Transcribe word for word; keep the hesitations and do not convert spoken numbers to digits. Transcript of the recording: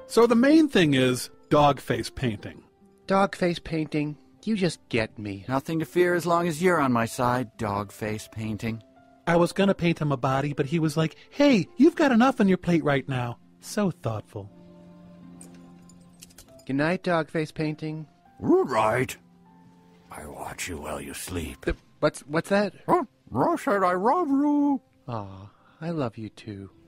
So the main thing is dogface painting. Dogface painting? You just get me. Nothing to fear as long as you're on my side, dogface painting. I was going to paint him a body, but he was like, hey, you've got enough on your plate right now. So thoughtful. Good night, dogface painting. All right. I watch you while you sleep. The, what's, what's that? Oh, I said I love you. Aw, I love you too.